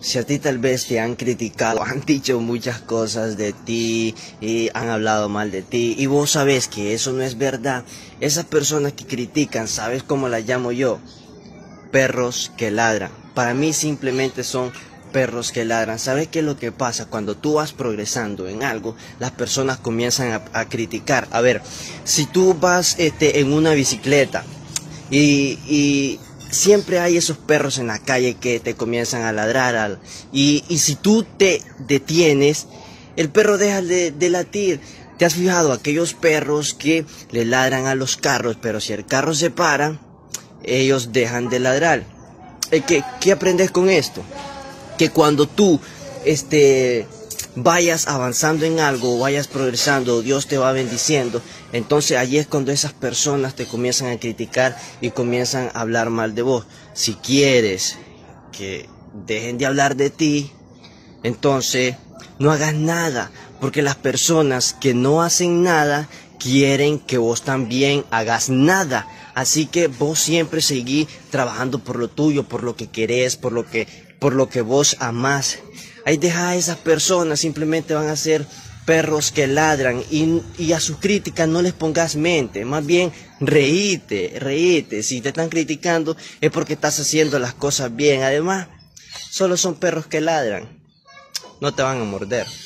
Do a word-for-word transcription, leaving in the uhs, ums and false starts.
Si a ti tal vez te han criticado, han dicho muchas cosas de ti y han hablado mal de ti y vos sabes que eso no es verdad, esas personas que critican, ¿sabes cómo las llamo yo? Perros que ladran. Para mí simplemente son perros que ladran. ¿Sabes qué es lo que pasa? Cuando tú vas progresando en algo, las personas comienzan a, a criticar. A ver, si tú vas este, en una bicicleta y... y siempre hay esos perros en la calle que te comienzan a ladrar al, y, y si tú te detienes, el perro deja de, de latir. ¿Te has fijado? Aquellos perros que le ladran a los carros, pero si el carro se para, ellos dejan de ladrar. Eh, ¿Qué, qué aprendes con esto? Que cuando tú este, vayas avanzando en algo, vayas progresando, Dios te va bendiciendo, entonces allí es cuando esas personas te comienzan a criticar y comienzan a hablar mal de vos. Si quieres que dejen de hablar de ti, entonces no hagas nada, porque las personas que no hacen nada quieren que vos también hagas nada. Así que vos siempre seguí trabajando por lo tuyo, por lo que querés, por lo que, por lo que vos amás. Ahí deja a esas personas, simplemente van a ser perros que ladran y, y a sus críticas no les pongas mente, más bien reíte, reíte. Si te están criticando es porque estás haciendo las cosas bien. Además, solo son perros que ladran, no te van a morder.